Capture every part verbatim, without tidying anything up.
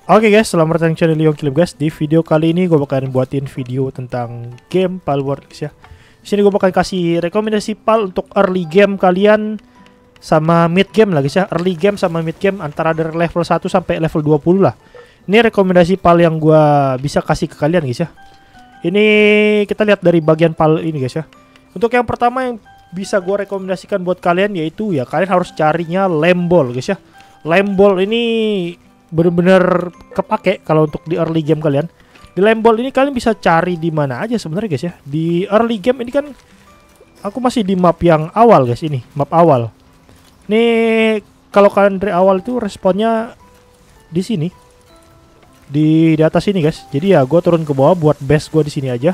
Oke guys, selamat datang di channel Leon Clip guys. Di video kali ini gue bakalan buatin video tentang game Palworld guys ya. Di sini gue bakalan kasih rekomendasi pal untuk early game kalian sama mid game lah guys ya. Early game sama mid game antara dari level satu sampai level dua puluh lah. Ini rekomendasi pal yang gue bisa kasih ke kalian guys ya. Ini kita lihat dari bagian pal ini guys ya. Untuk yang pertama yang bisa gue rekomendasikan buat kalian yaitu ya kalian harus carinya Lamball guys ya. Lamball ini bener-bener kepake kalau untuk di early game kalian. Di Lamball ini kalian bisa cari di mana aja sebenarnya guys ya. Di early game ini kan aku masih di map yang awal guys, ini map awal. Nih kalau kalian dari awal itu responnya di sini. Di di atas sini guys. Jadi ya gue turun ke bawah buat base gue di sini aja.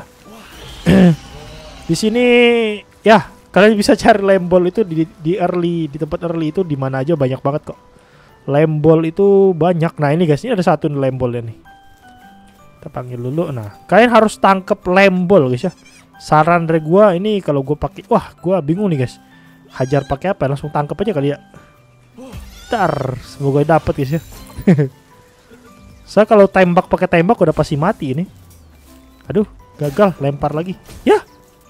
Di sini ya kalian bisa cari Lamball itu di, di early, di tempat early itu di mana aja banyak banget kok. Lamball itu banyak. Nah ini guys, ini ada satu Lamball nih. Kita panggil dulu. Nah kalian harus tangkep Lamball guys ya. Saran dari gua ini kalau gue pakai, wah gua bingung nih guys. Hajar pakai apa? Langsung tangkep aja kali ya. Ntar semoga dapet guys ya. Saya kalau tembak pakai tembak udah pasti mati ini. Aduh, gagal, lempar lagi. Ya.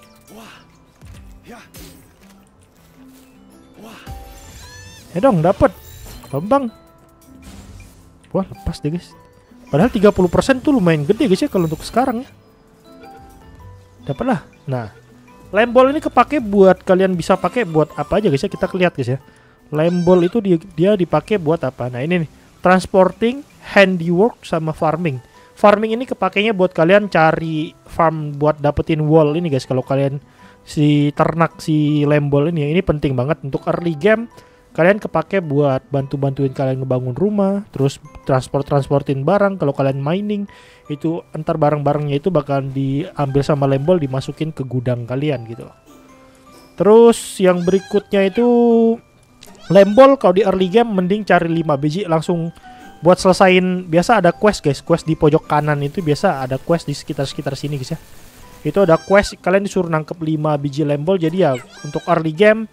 Ya dong, dapet. Bambang. Wah lepas deh guys. Padahal tiga puluh persen tuh lumayan gede guys ya kalau untuk sekarang ya. Dapatlah. Nah Lamball ini kepake buat kalian bisa pakai buat apa aja guys ya. Kita lihat guys ya. Lamball itu dia, dia dipakai buat apa. Nah ini nih, transporting, handiwork, sama farming. Farming ini kepakainya buat kalian cari farm buat dapetin wool ini guys. Kalau kalian si ternak si Lamball ini, ini penting banget untuk early game. Kalian kepake buat bantu-bantuin kalian ngebangun rumah, terus transport-transportin barang. Kalau kalian mining, itu entar barang-barangnya itu bakal diambil sama Lamball, dimasukin ke gudang kalian gitu. Terus yang berikutnya itu Lamball kalau di early game mending cari lima biji langsung buat selesain. Biasa ada quest guys, quest di pojok kanan itu biasa ada quest di sekitar-sekitar sini guys ya. Itu ada quest, kalian disuruh nangkep lima biji Lamball. Jadi ya untuk early game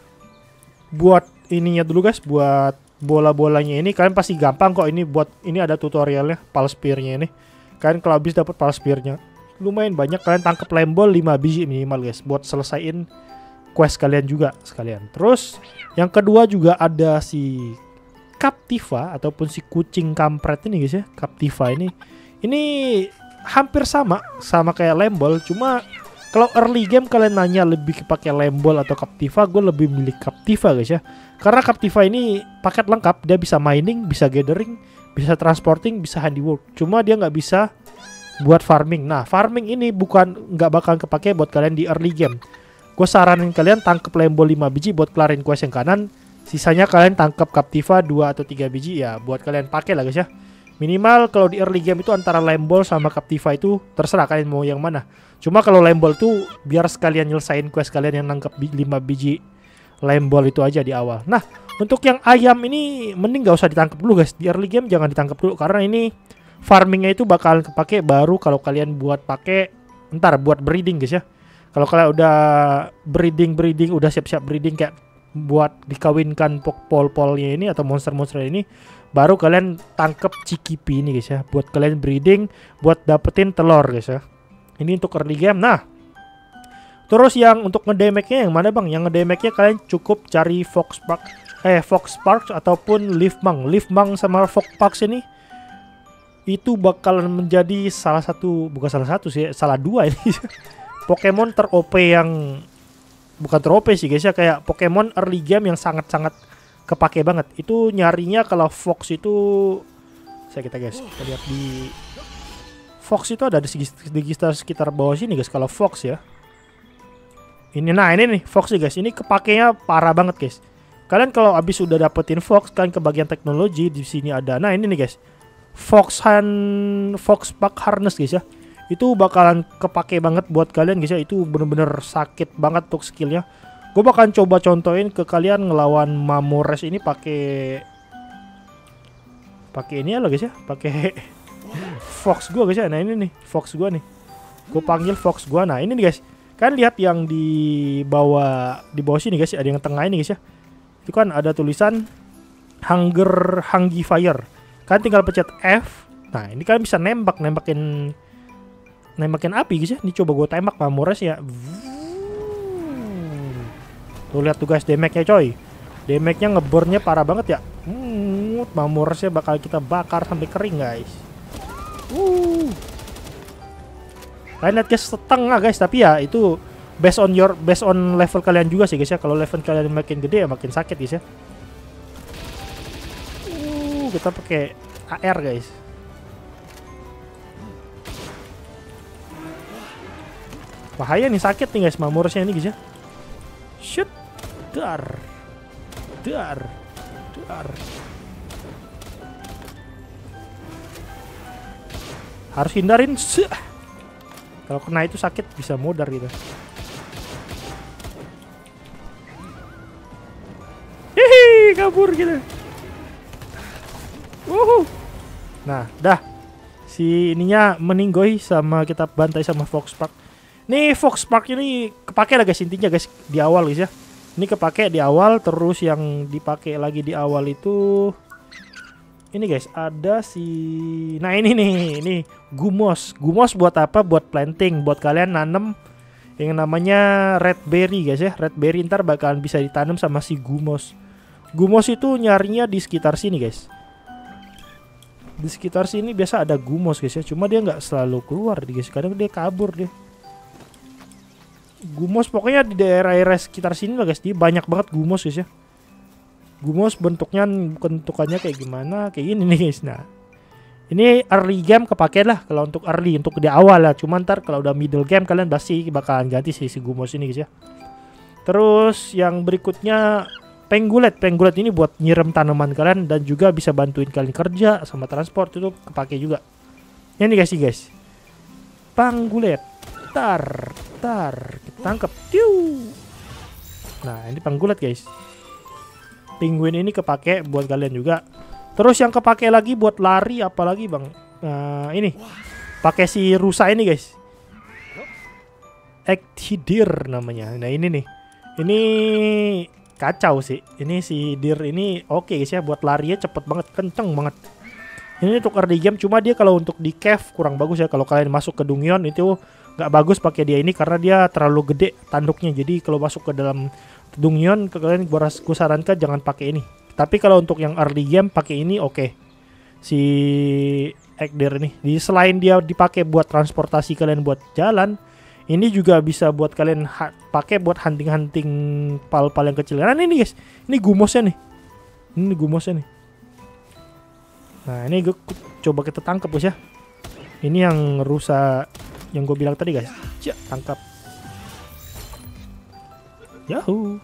buat ininya dulu guys, buat bola-bolanya ini kalian pasti gampang kok. Ini buat ini ada tutorialnya, pal spear-nya ini. Kalian kalau habis dapat pal spear-nya lumayan banyak, kalian tangkap Lamball lima biji minimal guys buat selesaiin quest kalian juga sekalian. Terus yang kedua juga ada si Captiva ataupun si kucing kampret ini guys ya. Captiva ini ini hampir sama sama kayak Lamball, cuma kalau early game kalian nanya lebih pakai Lamball atau Captiva, gue lebih milih Captiva guys ya. Karena Captiva ini paket lengkap, dia bisa mining, bisa gathering, bisa transporting, bisa handiwork. Cuma dia nggak bisa buat farming. Nah farming ini bukan nggak bakal kepake buat kalian di early game. Gue saranin kalian tangkep Lamball lima biji buat kelarin quest yang kanan. Sisanya kalian tangkep Captiva dua atau tiga biji ya buat kalian pakai lah guys ya. Minimal kalau di early game itu antara Lamball sama Captiva itu terserah kalian mau yang mana. Cuma kalau Lamball tuh biar sekalian nyelesain quest kalian yang nangkep lima biji Lamball itu aja di awal. Nah untuk yang ayam ini mending gak usah ditangkap dulu guys. Di early game jangan ditangkap dulu karena ini farmingnya itu bakalan kepake baru kalau kalian buat pakai ntar buat breeding guys ya. Kalau kalian udah breeding breeding udah siap-siap breeding kayak buat dikawinkan pol-polnya ini atau monster-monster ini, baru kalian tangkep Cikipi ini guys ya buat kalian breeding buat dapetin telur guys ya. Ini untuk early game. Nah terus yang untuk ngedamage-nya yang mana bang? Yang ngedamage-nya kalian cukup cari Fox Park, eh Fox Park ataupun Leaf Mang. Leaf Mang sama Fox Park ini itu bakalan menjadi salah satu, bukan salah satu sih, salah dua ini Pokemon ter-O P yang bukan ter-O P sih guys ya, kayak Pokemon early game yang sangat-sangat kepake banget. Itu nyarinya kalau Fox itu, saya kita guys, kita lihat di Fox itu ada di sekitar sekitar bawah sini guys. Kalau Fox ya, ini nah ini nih Fox sih guys, ini kepakainya parah banget guys. Kalian kalau abis udah dapetin Fox, kalian ke bagian teknologi di sini ada. Nah ini nih guys, Fox Hand, Fox Park Harness guys ya. Itu bakalan kepake banget buat kalian guys ya. Itu bener-bener sakit banget untuk skillnya. Gue bakalan coba contohin ke kalian ngelawan Mamores ini pakai pakai ini ya lo guys ya, pakai Fox gue guys ya. Nah ini nih Fox gue nih, gue panggil Fox gue. Nah ini nih guys, kan lihat yang di bawah di bawah sini guys, ada yang tengah ini guys ya. Itu kan ada tulisan Hunger Hungry Fire. Kan tinggal pencet F. Nah, ini kalian bisa nembak, nembakin nembakin api guys ya. Ini coba gue tembak Mamores ya. Tuh lihat tuh guys damage-nya coy. Damage-nya ngebornya parah banget ya. Hmm, Mamoresnya bakal kita bakar sampai kering guys. Uh. Kalian lihat guys setengah guys, tapi ya itu based on your based on level kalian juga sih guys ya. Kalau level kalian makin gede ya makin sakit guys ya. Uh, kita pakai A R guys. Bahaya nih, sakit nih guys Mamoresnya ini guys ya. Shoot. Dar. Dar. Dar. Harus hindarin. Kalau kena itu sakit bisa modar gitu. Hihi, kabur gitu. Wuhu. Nah, dah. Si ininya meninggoy sama kita bantai sama Fox Park. Nih Fox Park ini kepake lah guys intinya guys di awal guys ya. Ini kepake di awal, terus yang dipakai lagi di awal itu ini guys, ada si nah ini nih, ini gumos. Gumos buat apa? Buat planting, buat kalian nanem yang namanya red berry guys ya. Red berry ntar bakalan bisa ditanam sama si gumos. Gumos itu nyarinya di sekitar sini guys. Di sekitar sini biasa ada gumos guys ya. Cuma dia nggak selalu keluar guys, kadang dia kabur deh. Gumos pokoknya di daerah-daerah sekitar sini lah guys, dia banyak banget gumos guys ya. Gumos bentuknya bentukannya kayak gimana, kayak gini nih guys. Nah, ini early game kepake lah kalau untuk early, untuk di awal lah. Cuman ntar kalau udah middle game kalian pasti bakalan ganti si, si gumos ini guys ya. Terus yang berikutnya penggulet. Penggulet ini buat nyiram tanaman kalian dan juga bisa bantuin kalian kerja sama transport, itu kepake juga. Ini guys sih guys. Panggulet. Tar, tar, kita tangkap. Tiu. Nah, ini panggulet guys. Penguin ini kepake buat kalian juga. Terus yang kepake lagi buat lari apalagi bang? Nah, ini pakai si rusa ini guys. Ectidir namanya. Nah ini nih, ini kacau sih. Ini si dir ini oke guys ya, buat larinya cepet banget, kenceng banget. Ini untuk early game, cuma dia kalau untuk di cave kurang bagus ya. Kalau kalian masuk ke Dungeon itu nggak bagus pakai dia ini karena dia terlalu gede tanduknya. Jadi kalau masuk ke dalam Dungeon kalian gua, gua sarankan jangan pakai ini. Tapi kalau untuk yang early game pakai ini oke. Okay. Si Ekdir ini. Di selain dia dipakai buat transportasi kalian buat jalan, ini juga bisa buat kalian pakai buat hunting-hunting pal-pal yang kecil. Nah ini guys, ini gumosnya nih. Ini gumosnya nih. Nah ini gue coba kita tangkap guys ya. Ini yang rusa yang gue bilang tadi guys. Cek, tangkap. Yahoo.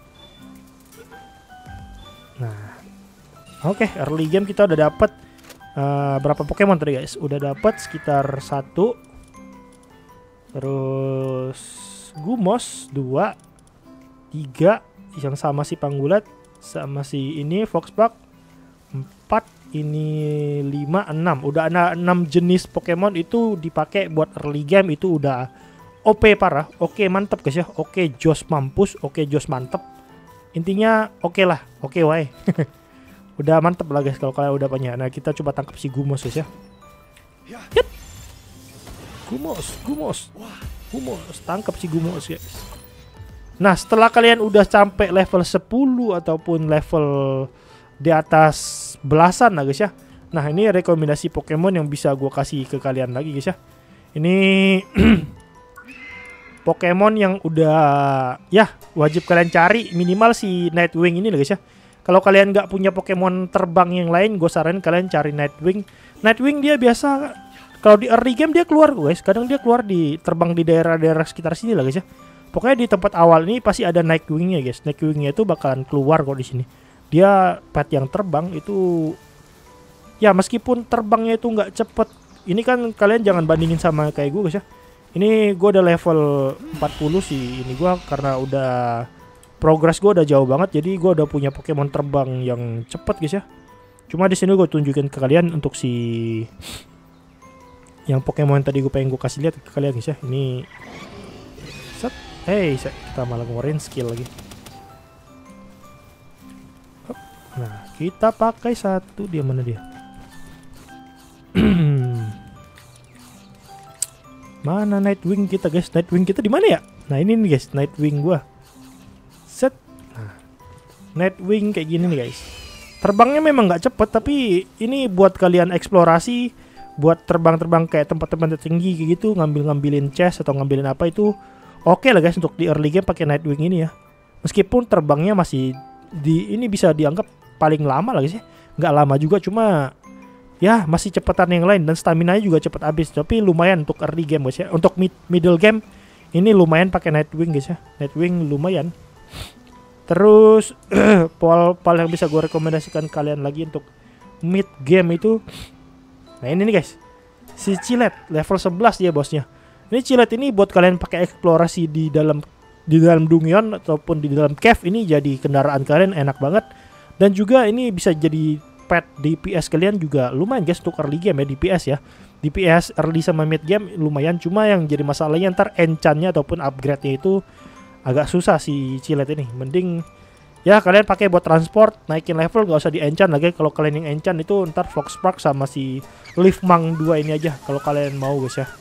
Nah, oke, okay, early game kita udah dapat uh, berapa Pokemon tadi guys? Udah dapat sekitar satu. Terus Gumos dua, tiga yang sama si Panggulet, sama si ini Foxpark empat, ini lima, enam. Udah ada enam jenis Pokemon itu dipakai buat early game, itu udah O P parah. Oke, mantep guys ya. Oke, jos mampus. Oke, jos mantep. Intinya oke okay lah. Oke, okay, wae. Udah mantep lah guys kalau kalian udah punya. Nah, kita coba tangkap si Gumos guys ya. Yep. Gumos, Gumos. Gumos, tangkap si Gumos guys. Nah, setelah kalian udah sampai level sepuluh ataupun level di atas belasan lah guys ya. Nah, ini rekomendasi Pokemon yang bisa gue kasih ke kalian lagi guys ya. Ini Pokemon yang udah ya wajib kalian cari minimal si Nightwing ini lah guys ya. Kalau kalian nggak punya Pokemon terbang yang lain, gue saranin kalian cari Nightwing. Nightwing dia biasa kalau di early game dia keluar guys. Kadang dia keluar di terbang di daerah-daerah sekitar sini lah guys ya. Pokoknya di tempat awal ini pasti ada Nightwingnya guys. Nightwingnya itu bakalan keluar kok di sini. Dia pet yang terbang itu ya meskipun terbangnya itu nggak cepet. Ini kan kalian jangan bandingin sama kayak gue guys ya. Ini gue udah level empat puluh sih. Ini gue karena udah progress gue udah jauh banget. Jadi gue udah punya Pokemon terbang yang cepet guys ya. Cuma di sini gue tunjukin ke kalian untuk si yang Pokemon tadi gue pengen gue kasih lihat ke kalian guys ya. Ini set. Hey, set. Kita malah ngeluarin skill lagi. Nah, kita pakai satu, dia mana dia? Mana Nightwing kita guys? Nightwing kita di mana ya? Nah ini nih guys, Nightwing gua. Set. Nah, Nightwing kayak gini nih guys. Terbangnya memang nggak cepet, tapi ini buat kalian eksplorasi, buat terbang-terbang kayak tempat-tempat tinggi kayak gitu, ngambil-ngambilin chest atau ngambilin apa itu oke okay lah guys untuk di early game pakai Nightwing ini ya. Meskipun terbangnya masih di ini bisa dianggap paling lama lah guys ya. Nggak lama juga, cuma ya masih cepetan yang lain dan stamina nya juga cepet habis. Tapi lumayan untuk early game guys ya. Untuk mid middle game ini lumayan pakai Nightwing guys ya. Nightwing lumayan. Terus pal-pal yang bisa gue rekomendasikan kalian lagi untuk mid game itu, nah ini nih guys, si Cilet level sebelas dia bosnya. Ini Cilet ini buat kalian pakai eksplorasi di dalam di dalam dungeon ataupun di dalam cave, ini jadi kendaraan kalian enak banget. Dan juga ini bisa jadi pet D P S kalian juga lumayan guys untuk early game ya, D P S ya. D P S early sama mid game lumayan, cuma yang jadi masalahnya ntar enchantnya ataupun upgrade-nya itu agak susah si Cilet ini. Mending ya kalian pakai buat transport, naikin level, gak usah di enchant lagi. Kalau kalian yang enchant itu ntar Foxspark sama si Leafmang dua ini aja kalau kalian mau guys ya.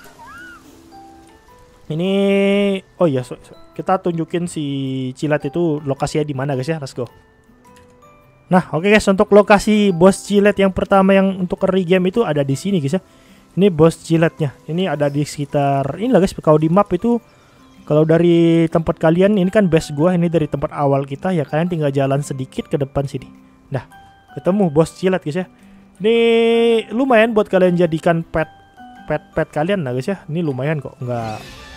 Ini oh iya, so, so, kita tunjukin si Cilet itu lokasinya di mana guys ya. Let's go. Nah, oke okay guys, untuk lokasi bos Cilet yang pertama yang untuk early game itu ada di sini guys ya. Ini bos Ciletnya. Ini ada di sekitar ini lah guys. Kalau di map itu, kalau dari tempat kalian, ini kan base gua, ini dari tempat awal kita ya, kalian tinggal jalan sedikit ke depan sini. Nah, ketemu bos Cilet guys ya. Ini lumayan buat kalian jadikan pet pet pet kalian lah guys ya. Ini lumayan kok, nggak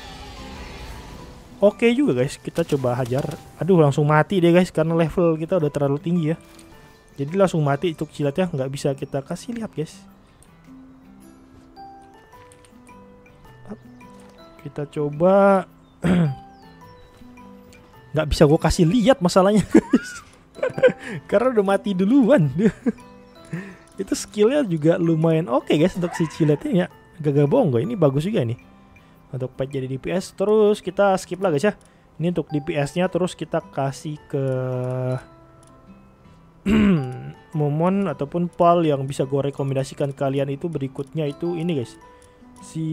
oke juga guys. Kita coba hajar. Aduh, langsung mati deh guys karena level kita udah terlalu tinggi ya. Jadi langsung mati untuk Ciletnya, nggak bisa kita kasih lihat guys. Kita coba. Nggak bisa gue kasih lihat masalahnya karena udah mati duluan. Itu skillnya juga lumayan oke okay guys untuk si Ciletnya ya. Gak bohong gue, ini bagus juga nih untuk pet jadi D P S. Terus kita skip lah guys ya. Ini untuk D P S nya. Terus kita kasih ke Momon ataupun Pal yang bisa gue rekomendasikan kalian itu berikutnya itu ini guys. Si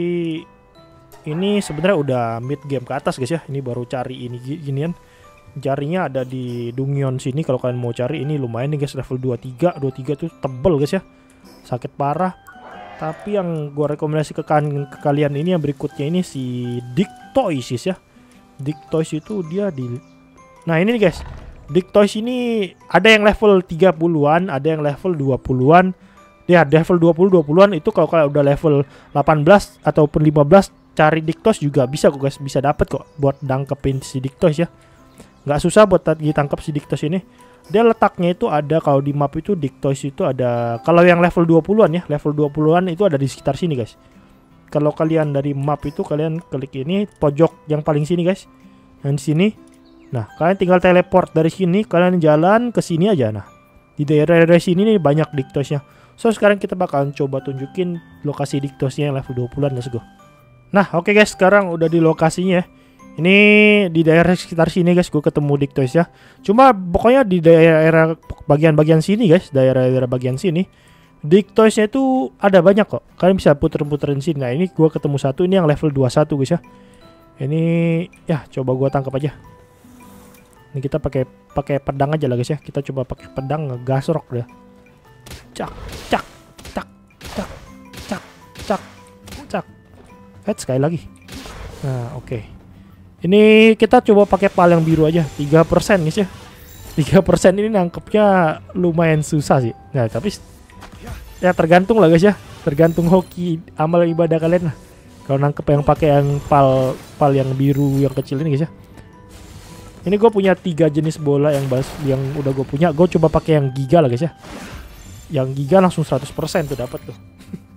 ini sebenarnya udah mid game ke atas guys ya. Ini baru cari ini ginian. Jarinya ada di dungeon sini kalau kalian mau cari. Ini lumayan nih guys, level dua puluh tiga. dua puluh tiga tuh tebel guys ya. Sakit parah. Tapi yang gua rekomendasi ke, kan, ke kalian ini yang berikutnya ini si Dictoys ya. Dictoys itu dia di nah ini nih guys. Dictoys ini ada yang level tiga puluhan, ada yang level dua puluhan. Ya, level dua puluh dua puluhan itu kalau kalian udah level delapan belas ataupun lima belas cari Dictoys juga bisa kok guys, bisa dapet kok buat nangkepin si Dictoys ya. Nggak susah buat ditangkap si Dictoys ini. Dia letaknya itu ada kalau di map itu Dictoys itu ada kalau yang level dua puluhan ya, level dua puluhan itu ada di sekitar sini guys. Kalau kalian dari map itu kalian klik ini pojok yang paling sini guys. Yang sini. Nah, kalian tinggal teleport dari sini, kalian jalan ke sini aja. Nah, di daerah-daerah sini nih banyak Dictoysnya. So sekarang kita bakalan coba tunjukin lokasi Dictoysnya yang level dua puluhan. Let's go. Nah oke okay guys, sekarang udah di lokasinya. Ini di daerah sekitar sini guys, gue ketemu Dictoys ya. Cuma pokoknya di daerah bagian-bagian sini guys, daerah-daerah bagian sini Dictoysnya itu ada banyak kok. Kalian bisa puter-puterin sini. Nah ini gue ketemu satu, ini yang level dua puluh satu guys ya. Ini ya coba gue tangkap aja. Ini kita pakai pakai pedang aja lah guys ya. Kita coba pakai pedang ngegasrok deh. Cak, cak, cak, cak, cak, cak, cak. Eh sekali lagi. Nah oke okay. Ini kita coba pakai pal yang biru aja. tiga persen guys ya. tiga persen ini nangkepnya lumayan susah sih. Nah tapi ya tergantung lah guys ya. Tergantung hoki amal ibadah kalian lah. Kalau nangkep yang pakai yang pal pal yang biru yang kecil ini guys ya. Ini gue punya tiga jenis bola yang bas yang udah gue punya. Gue coba pakai yang giga lah guys ya. Yang giga langsung seratus persen tuh dapat tuh.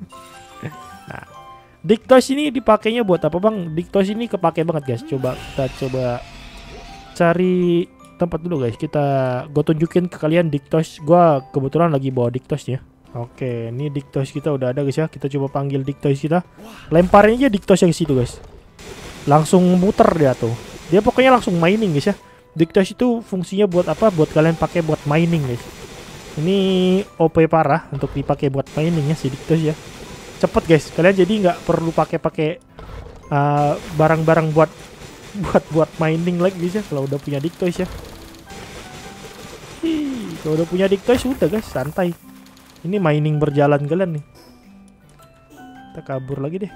Nah, Dictoys ini dipakainya buat apa bang? Dictoys ini kepake banget guys. Coba kita coba cari tempat dulu guys. Kita gue tunjukin ke kalian Dictoys. Gue kebetulan lagi bawa Dictoys ya. Oke, ini Dictoys kita udah ada guys ya. Kita coba panggil Dictoys kita. Lemparin aja Dictoys yang situ guys. Langsung muter dia tuh. Dia pokoknya langsung mining guys ya. Dictoys itu fungsinya buat apa? Buat kalian pakai buat mining guys. Ini O P parah untuk dipakai buat mining ya si Dictos ya. Cepet guys, kalian jadi nggak perlu pakai-pakai uh, barang-barang buat buat buat mining lagi guys ya kalau udah punya Dictos ya. Hii, kalau udah punya Dictos udah guys, santai. Ini mining berjalan kalian nih. Kita kabur lagi deh.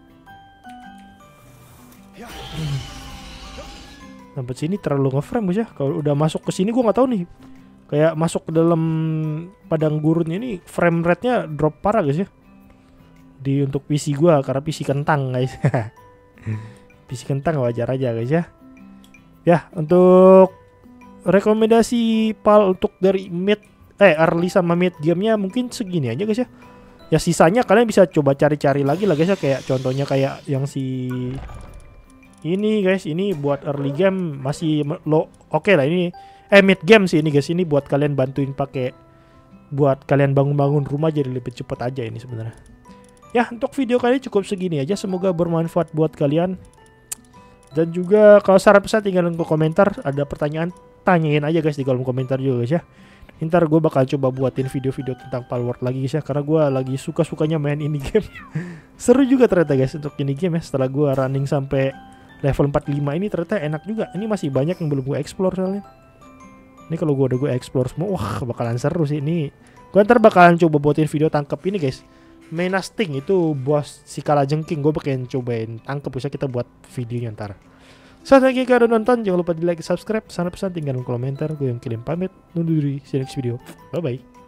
Hmm. Sampai sini terlalu ngeframe guys ya. Kalau udah masuk ke sini gua nggak tahu nih. Kayak masuk ke dalam padang gurun ini frame rate-nya drop parah guys ya. Di untuk P C gua karena P C kentang guys. P C kentang wajar aja guys ya. Ya, untuk rekomendasi pal untuk dari mid eh early sama mid gamenya mungkin segini aja guys ya. Ya sisanya kalian bisa coba cari-cari lagi lah guys ya, kayak contohnya kayak yang si ini guys, ini buat early game masih low. Oke okay lah ini eh mid game sih ini guys, ini buat kalian bantuin pakai buat kalian bangun-bangun rumah jadi lebih cepat aja ini sebenarnya. Ya, untuk video kali ini cukup segini aja, semoga bermanfaat buat kalian. Dan juga kalau saran pesan tinggalin ke komentar, ada pertanyaan tanyain aja guys di kolom komentar juga guys ya. Ntar gue bakal coba buatin video-video tentang Palworld lagi guys ya, karena gue lagi suka-sukanya main ini game. Seru juga ternyata guys untuk ini game ya, setelah gue running sampai level empat puluh lima ini ternyata enak juga. Ini masih banyak yang belum gue explore soalnya. Ini kalau gue udah gue explore semua, wah bakalan seru sih ini. Gue ntar bakalan coba buatin video tangkap ini guys. Menasting itu bos si kalajengking, gue bakalan cobain tangkap, bisa kita buat videonya ntar. So, thank you kalian udah nonton, jangan lupa di like, subscribe, sana pesan tinggal di komentar. Gue yang kirim pamit, undur diri, see you next video, bye bye.